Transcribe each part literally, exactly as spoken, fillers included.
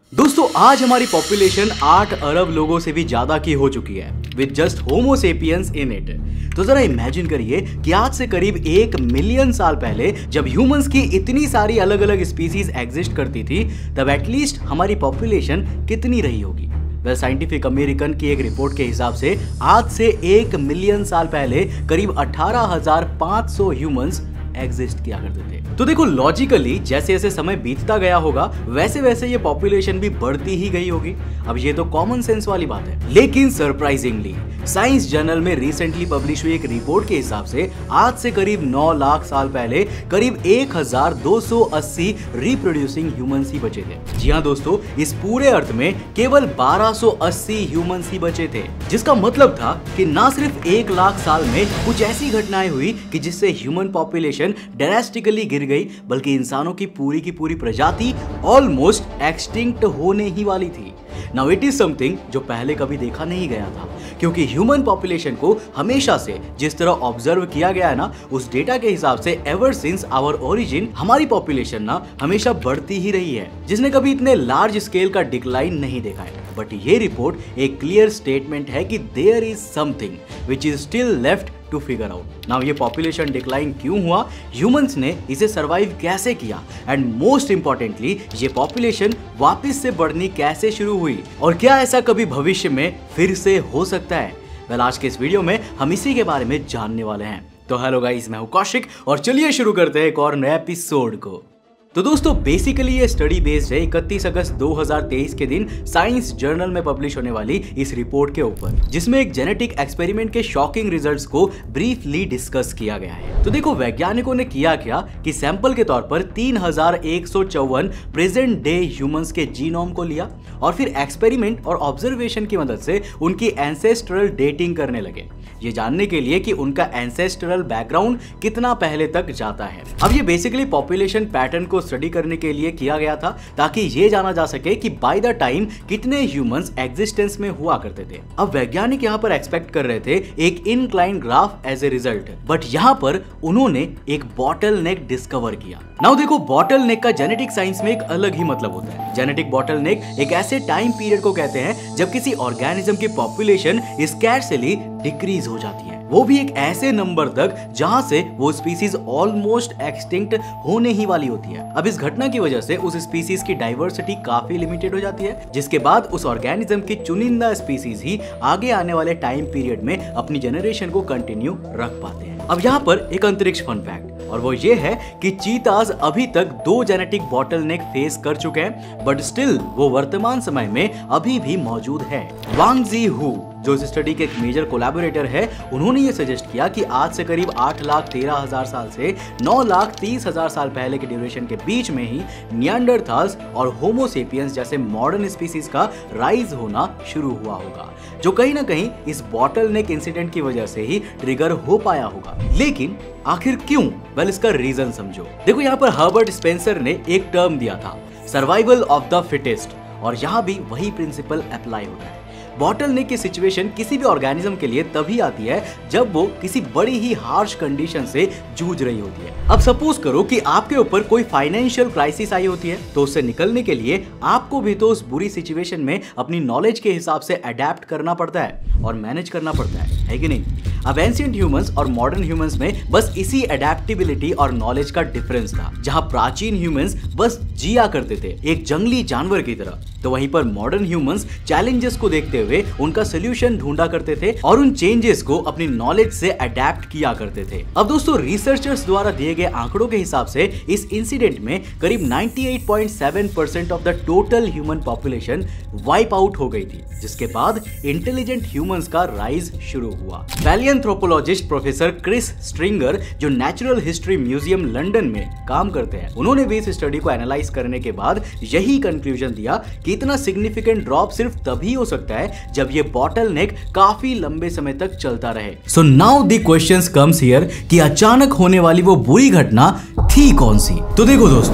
दोस्तों आज हमारी पॉपुलेशन आठ अरब लोगों से भी ज्यादा की हो चुकी है with just homo sapiens in it. तो जरा इमेजिन करिए कि आज से करीब एक मिलियन साल पहले जब ह्यूमंस की इतनी सारी अलग अलग स्पीसीज एग्जिस्ट करती थी तब एटलीस्ट हमारी पॉपुलेशन कितनी रही होगी। वेल साइंटिफिक अमेरिकन की एक रिपोर्ट के हिसाब से आज से एक मिलियन साल पहले करीब अठारह हजार पाँच सौ ह्यूमंस एग्जिस्ट किया करते थे। तो देखो लॉजिकली जैसे जैसे समय बीतता गया होगा वैसे वैसे ये पॉपुलेशन भी बढ़ती ही गई होगी। अब ये तो कॉमन सेंस वाली बात है, लेकिन सरप्राइजिंगली साइंस जर्नल में रिसेंटली पब्लिश हुई एक रिपोर्ट के हिसाब से आज से करीब नौ लाख साल पहले करीब एक हजार दो सौ अस्सी रिप्रोड्यूसिंग ह्यूमंस ही बचे थे। जी हाँ दोस्तों, इस पूरे अर्थ में केवल बारह सौ अस्सी ह्यूमंस ही बचे थे, जिसका मतलब था कि ना सिर्फ एक लाख साल में कुछ ऐसी घटनाएं हुई कि जिससे ह्यूमन पॉपुलेशन ड्रास्टिकली गिर गई, बल्कि इंसानों की पूरी की पूरी प्रजाति ऑलमोस्ट एक्सटिंक्ट होने ही वाली थी। नाउ इट इज समथिंग जो पहले कभी देखा नहीं गया था, क्योंकि ह्यूमन पॉपुलेशन को हमेशा से जिस तरह ऑब्जर्व किया गया है ना, उस डेटा के हिसाब से एवर सिंस आवर ओरिजिन हमारी पॉपुलेशन ना हमेशा बढ़ती ही रही है, जिसने कभी इतने लार्ज स्केल का डिक्लाइन नहीं देखा है। बट ये रिपोर्ट एक क्लियर स्टेटमेंट है कि there is something which is still left to figure out. Now ये पॉपुलेशन डिक्लाइन क्यों हुआ, ह्यूमंस ने इसे सरवाइव कैसे किया, एंड मोस्ट इंपॉर्टेंटली ये पॉपुलेशन वापस से बढ़नी कैसे शुरू हुई, और क्या ऐसा कभी भविष्य में फिर से हो सकता है। वेल आज के इस वीडियो में हम इसी के बारे में जानने वाले हैं। तो हेलो गाइस, मैं हूं कौशिक और चलिए शुरू करते हैं एक और नए एपिसोड को। तो दोस्तों बेसिकली ये स्टडी बेस्ड है इकतीस अगस्त दो हज़ार तेईस के दिन साइंस जर्नल में पब्लिश होने वाली इस रिपोर्ट के ऊपर, जिसमें एक जेनेटिक एक्सपेरिमेंट के शॉकिंग रिजल्ट्स को ब्रीफली डिस्कस किया गया है। तो देखो वैज्ञानिकों ने किया क्या कि सैंपल के तौर पर तीन हजार एक सौ चौवन प्रेजेंट डे ह्यूमंस के जीनोम को लिया और फिर एक्सपेरिमेंट और ऑब्जर्वेशन की मदद से उनकी एंसेस्ट्रल डेटिंग करने लगे, ये जानने के लिए कि उनका एंसेस्ट्रल बैकग्राउंड कितना पहले तक जाता है। अब ये बेसिकली पॉपुलेशन पैटर्न को स्टडी करने के लिए किया गया था, ताकि ये जाना जा सके कि बाय द टाइम कितने ह्यूमंस एग्जिस्टेंस में हुआ करते थे। अब वैज्ञानिक यहाँ पर एक्सपेक्ट कर रहे थे एक incline graph as a result, but यहाँ पर उन्होंने एक बॉटल नेक डिस्कवर किया। नाउ देखो बॉटल नेक का जेनेटिक साइंस में एक अलग ही मतलब होता है। जेनेटिक बॉटल नेक एक ऐसे टाइम पीरियड को कहते हैं जब किसी ऑर्गेनिज्म की पॉपुलेशन स्कैर्सली डिक्रीज हो जाती है, वो भी एक ऐसे नंबर तक जहां से वो स्पीसीज ऑलमोस्ट एक्सटिंक्ट होने ही वाली होती है। अब इस घटना की वजह से उस स्पीसीज की डाइवर्सिटी काफी लिमिटेड हो जाती है, जिसके बाद उस ऑर्गेनिज्म की चुनिंदा स्पीसीज ही आगे आने वाले टाइम पीरियड में अपनी जनरेशन को कंटिन्यू रख पाते हैं। अब यहाँ पर एक अंतरिक्ष फन फैक्ट, और वो ये है कि चीताज अभी तक दो जेनेटिक बॉटलनेक फेस कर चुके हैं, बट स्टिल वो वर्तमान समय में अभी भी मौजूद है। वांग जी हु जो इस स्टडी के एक मेजर कोलैबोरेटर है, उन्होंने ये सजेस्ट किया कि आज से करीब आठ लाख तेरह हजार साल से नौ लाख तीस हजार साल पहले के ड्यूरेशन के बीच में ही निएंडरथाल्स और होमो सेपियंस जैसे मॉडर्न स्पीसीज का राइज होना शुरू हुआ होगा, जो कहीं ना कहीं इस बॉटलनेक इंसिडेंट की वजह से ही ट्रिगर हो पाया होगा। लेकिन आखिर क्यों? वेल इसका रीजन समझो। देखो यहाँ पर हर्बर्ट स्पेंसर ने एक टर्म दिया था, सर्वाइवल ऑफ द फिटेस्ट, और यहाँ भी वही प्रिंसिपल अप्लाई होता है। बॉटलनेक की सिचुएशन किसी भी ऑर्गेनिज्म के लिए तभी आती है जब वो किसी बड़ी ही हार्श कंडीशन से जूझ रही होती है। अब सपोज करो कि आपके ऊपर कोई फाइनेंशियल क्राइसिस आई होती है, तो उससे निकलने के लिए आपको भी तो उस बुरी सिचुएशन में अपनी नॉलेज के हिसाब से अडेप्ट करना पड़ता है और मैनेज करना पड़ता है, है कि नहीं? अब एंशिएंट ह्यूमंस और मॉडर्न ह्यूमंस में बस इसी अडेप्टेबिलिटी और नॉलेज का डिफरेंस था। जहां प्राचीन ह्यूमंस बस जिया करते थे एक जंगली जानवर की तरह, तो वहीं पर मॉडर्न ह्यूमंस चैलेंजेस को देखते हुए उनका सोल्यूशन ढूंढा करते थे और उन चेंजेस को अपनी नॉलेज से अडेप्ट किया करते थे। अब दोस्तों रिसर्चर्स द्वारा दिए गए आंकड़ों के हिसाब से इस इंसिडेंट में करीब अट्ठानवे पॉइंट सात percent of the total human population wipe out हो गई थी, जिसके बाद इंटेलिजेंट ह्यूमंस का राइज शुरू हुआ। पैलिएंथ्रोपोलॉजिस्ट प्रोफेसर क्रिस स्ट्रिंगर जो नेचुरल हिस्ट्री म्यूजियम लंदन में काम करते हैं, उन्होंने भी इस स्टडी को एनालाइज करने के बाद यही कंक्लूजन दिया कि इतना सिग्निफिकेंट ड्रॉप सिर्फ तभी हो सकता है जब ये बॉटलनेक काफी लंबे समय तक चलता रहे। So now the questions comes here कि अचानक होने वाली वो बुरी घटना थी कौन सी? तो देखो दोस्तों,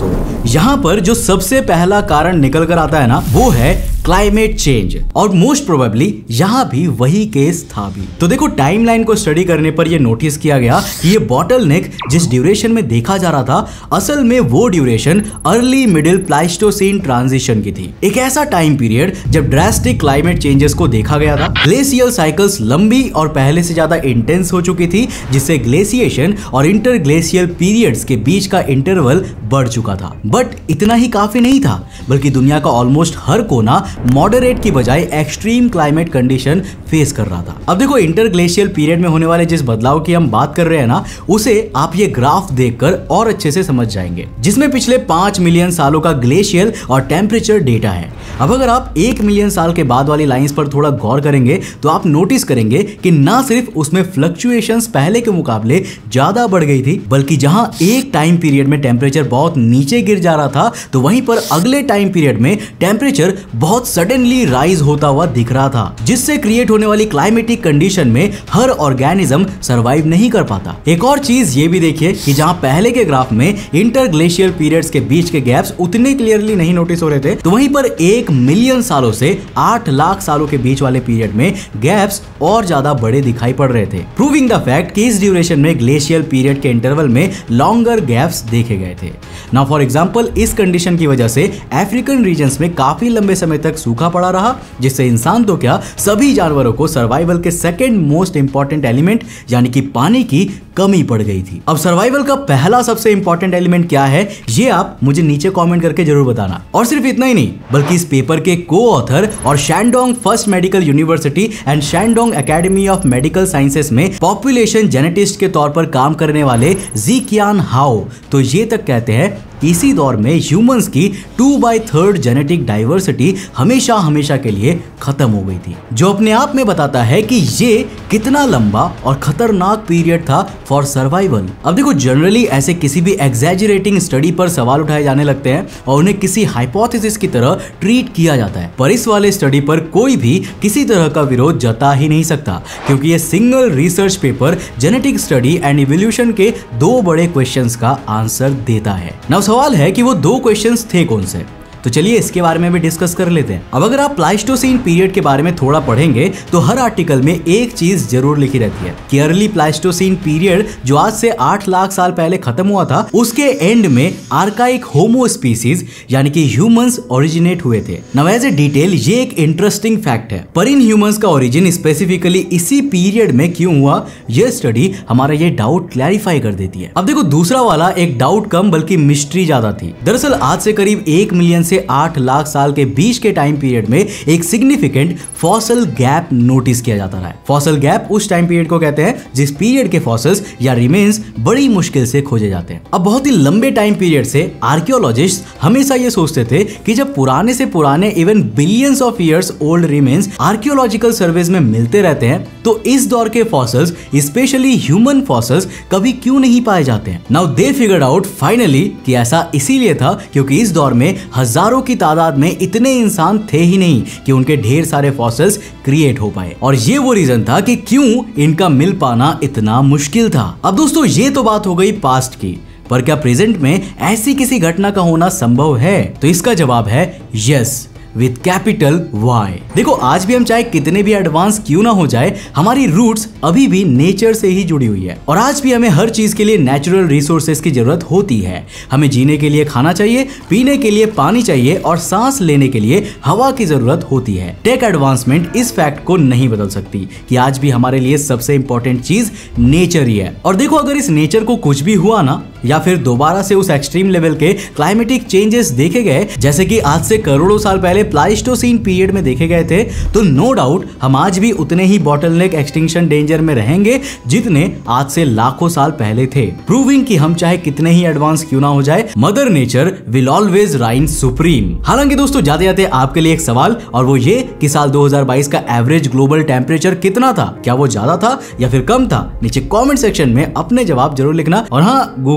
यहाँ पर जो सबसे पहला कारण निकल कर आता है ना, वो है क्लाइमेट चेंज, और मोस्ट प्रोबेबली यहाँ भी वही केस था भी। तो देखो, टाइमलाइन को स्टडी करने पर यह नोटिस किया गया कि ये बॉटलनेक जिस ड्यूरेशन में देखा जा रहा था, असल में वो duration early middle Pleistocene transition की थी। एक ऐसा टाइम पीरियड जब ड्रास्टिक क्लाइमेट चेंजेस को देखा गया था। ग्लेशियल साइकिल्स लंबी और पहले से ज्यादा इंटेंस हो चुकी थी, जिससे ग्लेशिएशन और इंटरग्लेशियल पीरियड्स के बीच का इंटरवल बढ़ चुका था। बट इतना ही काफी नहीं था, बल्कि दुनिया का ऑलमोस्ट हर कोना मॉडरेट की बजाय एक्सट्रीम क्लाइमेट कंडीशन फेस कर रहा था। अब देखो, इंटरग्लेशियल पीरियड में होने वाले जिस बदलाव की हम बात कर रहे हैं ना, उसे आप ये ग्राफ देखकर और अच्छे से समझ जाएंगे, जिसमें पिछले पांच मिलियन सालों का ग्लेशियल और टेम्परेचर डेटा है। अब अगर आप एक मिलियन साल के बाद वाली लाइंस पर थोड़ा गौर करेंगे तो आप नोटिस करेंगे कि ना सिर्फ उसमें फ्लक्चुएशंस पहले के मुकाबले ज्यादा बढ़ गई थी, बल्कि जहां एक टाइम पीरियड में टेम्परेचर बहुत नीचे गिर जा रहा था, तो वहीं पर अगले टाइम पीरियड में टेम्परेचर बहुत सडनली राइज होता हुआ दिख रहा था, जिससे क्रिएट होने वाली क्लाइमेटिक कंडीशन में हर ऑर्गेनिज्म सर्वाइव नहीं कर पाता। एक और चीज ये भी देखिए कि जहां पहले के ग्राफ में इंटरग्लेशियल पीरियड्स के बीच के गैप्स उतने क्लियरली नहीं नोटिस हो रहे थे, तो वहीं पर एक मिलियन सालों से आठ लाख सालों के बीच वाले पीरियड में गैप्स और ज्यादा बड़े दिखाई पड़ रहे थे, प्रूविंग द फैक्ट कि इस ड्यूरेशन में ग्लेशियल पीरियड के इंटरवल में लॉन्गर गैप्स देखे गए थे। नाउ फॉर एग्जांपल, इस कंडीशन की वजह से अफ्रीकन रीजन्स में काफी लंबे समय तक सूखा पड़ा रहा, जिससे इंसान तो क्या, सभी जानवरों को सर्वाइवल के सेकंड मोस्ट इंपॉर्टेंट एलिमेंट यानी कि पानी की कमी पड़ गई थी। अब सर्वाइवल का पहला सबसे इंपॉर्टेंट एलिमेंट क्या है, ये आप मुझे नीचे कमेंट करके जरूर बताना। और सिर्फ इतना ही नहीं, बल्कि इस पेपर के को ऑथर और Shandong first medical university and Shandong academy of medical sciences में पॉपुलेशन जेनेटिस्ट के तौर पर काम करने वाले ज़ीकियान हाओ तो ये तक कहते हैं इसी दौर में ह्यूमंस की two by third genetic diversity हमेशा हमेशा के लिए खत्म हो गई थी, जो अपने आप में बताता है कि ये कितना लंबा और खतरनाक पीरियड था फॉर सर्वाइवल। अब देखो, जनरली ऐसे किसी भी एग्जैजरेटिंग स्टडी पर सवाल उठाए जाने लगते हैं और उन्हें किसी हाइपोथेसिस की तरह ट्रीट किया जाता है, पर इस वाले स्टडी पर कोई भी किसी तरह का विरोध जता ही नहीं सकता, क्योंकि ये single research paper genetic study and evolution के दो बड़े क्वेश्चंस का आंसर देता है। नाउ सवाल है कि वो दो क्वेश्चंस थे कौन से, तो चलिए इसके बारे में भी डिस्कस कर लेते हैं। अब अगर आप प्लाइस्टोसीन पीरियड के बारे में थोड़ा पढ़ेंगे तो हर आर्टिकल में एक चीज जरूर लिखी रहती है कि अर्ली प्लाइस्टोसीन पीरियड जो आज से आठ लाख साल पहले खत्म हुआ था, उसके एंड में आर्काइक होमो स्पीसीज यानी कि ह्यूमंस ओरिजिनेट हुए थे। नाउ एज ए डिटेल ये एक इंटरेस्टिंग फैक्ट है, पर इन ह्यूमंस का ओरिजिन स्पेसिफिकली इसी पीरियड में क्यों हुआ, यह स्टडी हमारा ये डाउट क्लैरिफाई कर देती है। अब देखो, दूसरा वाला एक डाउट कम बल्कि मिस्ट्री ज्यादा थी। दरअसल आज से करीब एक मिलियन से आठ लाख साल के बीच के टाइम पीरियड में एक सिग्निफिकेंट फॉसल गैप नोटिस किया जाता रहा है। फॉसल गैप उस टाइम पीरियड को कहते हैं जिस पीरियड के फॉसल्स या रिमेन्स बड़ी मुश्किल से खोजे जाते हैं। अब बहुत ही लंबे टाइम पीरियड से आर्कियोलॉजिस्ट हमेशा ये सोचते थे कि जब पुराने से पुराने even billions of years old remains archaeological surveys में मिलते रहते हैं, तो इस दौर के फॉसल्स स्पेशली ह्यूमन फॉसल्स कभी क्यों नहीं पाए जाते हैं। Now they figured out finally कि ऐसा इसीलिए था क्योंकि इस दौर में हजारों की तादाद में इतने इंसान थे ही नहीं कि उनके ढेर सारे फॉसिल्स क्रिएट हो पाए, और ये वो रीजन था कि क्यों इनका मिल पाना इतना मुश्किल था। अब दोस्तों, ये तो बात हो गई पास्ट की, पर क्या प्रेजेंट में ऐसी किसी घटना का होना संभव है? तो इसका जवाब है यस, विद कैपिटल वाई। देखो, आज भी हम चाहे कितने भी एडवांस क्यों ना हो जाए, हमारी रूट्स अभी भी नेचर से ही जुड़ी हुई है, और आज भी हमें हर चीज के लिए नेचुरल रिसोर्सेज की जरूरत होती है। हमें जीने के लिए खाना चाहिए, पीने के लिए पानी चाहिए और सांस लेने के लिए हवा की जरूरत होती है। टेक एडवांसमेंट इस फैक्ट को नहीं बदल सकती कि आज भी हमारे लिए सबसे इंपॉर्टेंट चीज नेचर ही है। और देखो, अगर इस नेचर को कुछ भी हुआ ना, या फिर दोबारा से उस एक्सट्रीम लेवल के क्लाइमेटिक चेंजेस देखे गए जैसे कि आज से करोड़ों साल पहले प्लाइस्टोसीन पीरियड में देखे गए थे, तो नो डाउट हम आज भी उतने ही बॉटलनेक एक्सटिंक्शन डेंजर में रहेंगे जितने आज से लाखों साल पहले थे, प्रूविंग कि हम चाहे कितने ही एडवांस क्यों ना हो जाए, mother nature will always reign supreme. हालांकि दोस्तों, जाते जाते आपके लिए एक सवाल, और वो ये कि साल दो हज़ार बाईस का एवरेज ग्लोबल टेम्परेचर कितना था? क्या वो ज्यादा था या फिर कम था? नीचे कमेंट सेक्शन में अपने जवाब जरूर लिखना, और हाँ, गूगल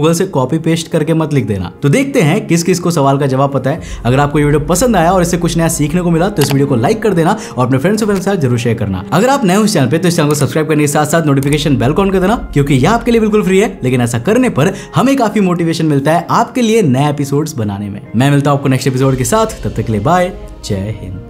गूगल से कॉपी पेस्ट करके मत लिख देना। तो देखते हैं किस किस को सवाल का जवाब पता है। अगर आपको ये वीडियो पसंद आया और इससे कुछ नया सीखने को मिला तो इस वीडियो को लाइक कर देना और अपने फ्रेंड्स के साथ जरूर शेयर करना। अगर आप नए हो इस चैनल पे तो इस चैनल को सब्सक्राइब करने के साथ साथ नोटिफिकेशन बेल को ऑन कर देना, क्योंकि यह आपके लिए बिल्कुल फ्री है, लेकिन ऐसा करने पर हमें काफी मोटिवेशन मिलता है आपके लिए नए एपिसोड्स बनाने में। मैं मिलता हूं आपको नेक्स्ट एपिसोड के साथ, तब तक के लिए बाय, जय हिंद।